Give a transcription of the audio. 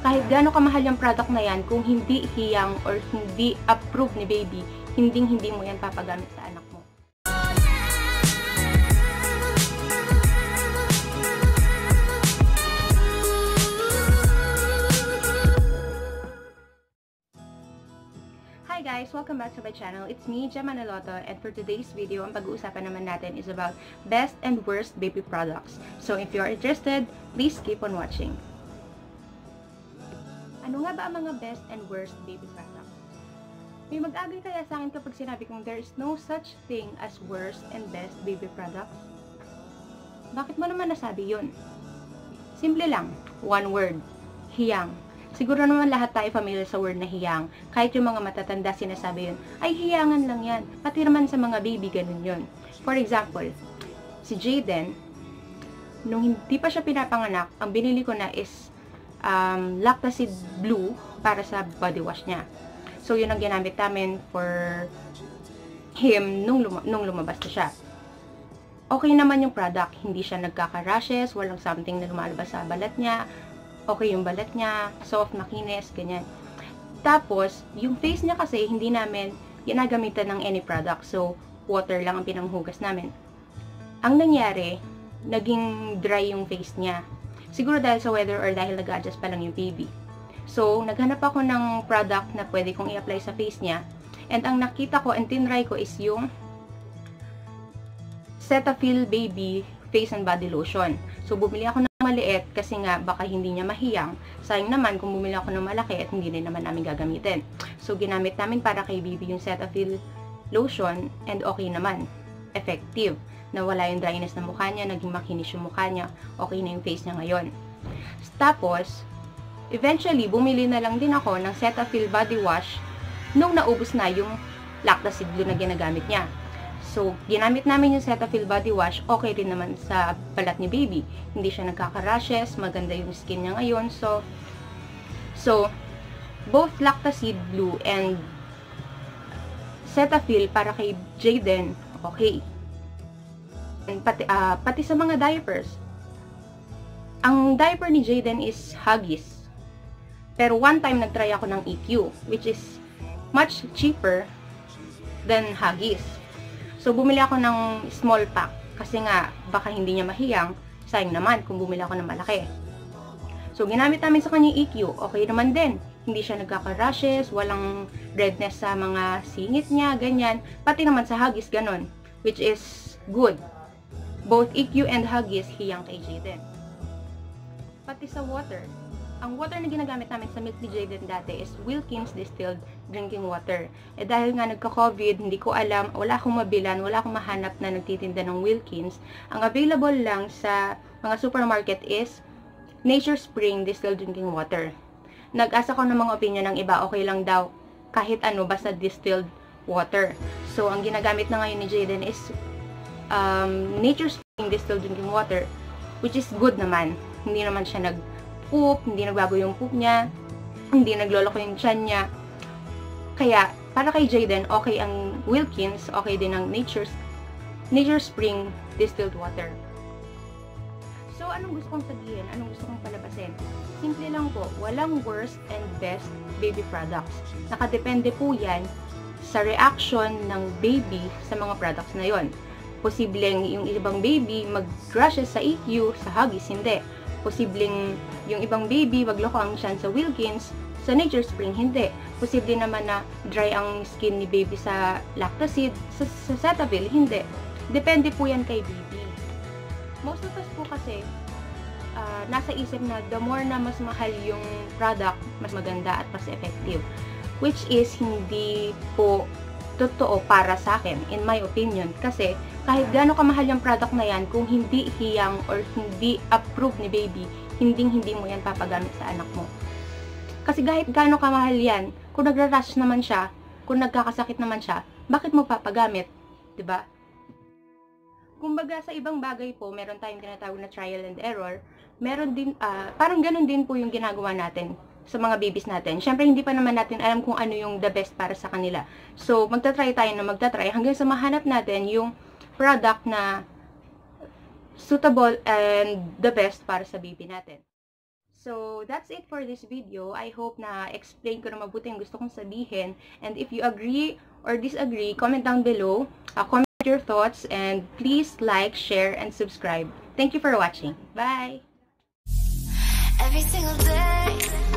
kahit gaano kamahal yung product na yan, kung hindi hiyang or hindi approved ni baby, hindi mo yan papagamit sa anak mo. Hi guys! Welcome back to my channel. It's me, Manaloto, and for today's video, ang pag-uusapan naman natin is about best and worst baby products. So if you're interested, please keep on watching. Ano nga ba ang mga best and worst baby products? May mag-agree kaya sa akin kapag sinabi kong there is no such thing as worst and best baby products? Bakit mo naman nasabi yun? Simple lang, one word, hiyang. Siguro naman lahat tayo familiar sa word na hiyang. Kahit yung mga matatanda sinasabi yun, ay hiyangan lang yan. Pati naman sa mga baby, ganun yun. For example, si Jaden, nung hindi pa siya pinapanganak, ang binili ko na is Lactacid Blue para sa body wash niya. So, yun ang ginamit namin for him nung lumabas na siya. Okay naman yung product. Hindi siya nagkaka-rashes, walang something na lumalabas sa balat niya. Okay yung balat niya, soft, makinis, ganyan. Tapos, yung face niya kasi, hindi namin ginagamitan ng any product. So, water lang ang pinanghugas namin. Ang nangyari, naging dry yung face niya. Siguro dahil sa weather or dahil nag-adjust pa lang yung baby. So, naghanap ako ng product na pwede kong i-apply sa face niya. And ang nakita ko and tinry ko is yung Cetaphil Baby Face and Body Lotion. So, bumili ako ng maliit kasi nga baka hindi niya mahiyang. Sayang naman kung bumili ako ng malaki at hindi rin naman namin gagamitin. So, ginamit namin para kay baby yung Cetaphil lotion and okay naman. Effective. Nawala yung dryness ng mukha niya, naging makinis yung mukha niya, okay na yung face niya ngayon. Tapos, eventually, bumili na lang din ako ng Cetaphil body wash nung naubos na yung Lactacid Blue na ginagamit niya. So, ginamit namin yung Cetaphil body wash, okay rin naman sa balat ni baby. Hindi siya nagkaka-rashes, maganda yung skin niya ngayon. So both Lactacid Blue and Cetaphil para kay Jaden, okay. And pati sa mga diapers. Ang diaper ni Jaden is Huggies. Pero one time nagtry ako ng EQ, which is much cheaper than Huggies. So, bumili ako ng small pack kasi nga, baka hindi niya mahiyang. Sayang naman kung bumili ako ng malaki. So, ginamit namin sa kanya EQ. Okay naman din. Hindi siya nagkaka-rashes, walang redness sa mga singit niya, ganyan. Pati naman sa Huggies, ganon. Which is good. Both EQ and Huggies, hiyang kay Jaden. Pati sa water. Ang water na ginagamit namin sa milk ni Jaden dati is Wilkins Distilled Drinking Water. Eh dahil nga nagka-COVID, hindi ko alam, wala akong mabilan, wala akong mahanap na nagtitinda ng Wilkins. Ang available lang sa mga supermarket is Nature Spring Distilled Drinking Water. Nag-asa ko ng mga opinion ng iba, okay lang daw kahit ano, basta distilled water. So, ang ginagamit na ngayon ni Jaden is Nature Spring Distilled Drinking Water, which is good naman. Hindi naman siya poop, hindi nagbago yung poop niya, hindi nagloloko yung tiyan niya. Kaya, para kay Jaden, okay ang Wilkins, okay din ang Nature Spring Distilled Water. So, anong gusto kong sabihin? Anong gusto kong palabasin? Simple lang po, walang worst and best baby products. Nakadepende po yan sa reaction ng baby sa mga products na yon. Posibleng yung ibang baby mag-rashes sa EQ, sa Huggies, hindi. Posibleng yung ibang baby magloko ang tiyan sa Wilkins, sa Nature Spring, hindi. Posible naman na dry ang skin ni baby sa Lactacid, sa Cetaphil, hindi. Depende po yan kay baby. Most of us po kasi, nasa isip na the more na mas mahal yung product, mas maganda at mas effective. Which is hindi po totoo para sa akin, in my opinion. Kasi, kahit gaano kamahal yung product na yan, kung hindi hiyang or hindi approved ni baby, hindi mo yan papagamit sa anak mo. Kasi kahit gaano kamahal yan, kung nagra-rash naman siya, kung nagkakasakit naman siya, bakit mo papagamit? Diba? Kumbaga sa ibang bagay po, meron tayong tinatawag na trial and error. Meron din, parang ganun din po yung ginagawa natin sa mga babies natin. Siyempre, hindi pa naman natin alam kung ano yung the best para sa kanila. So, magta-try tayo na magta-try hanggang sa mahanap natin yung product na suitable and the best para sa baby natin. So, that's it for this video. I hope na explain ko na mabuti yung gusto kong sabihin. And if you agree or disagree, comment down below. Comment your thoughts and please like, share, and subscribe. Thank you for watching. Bye! Every single day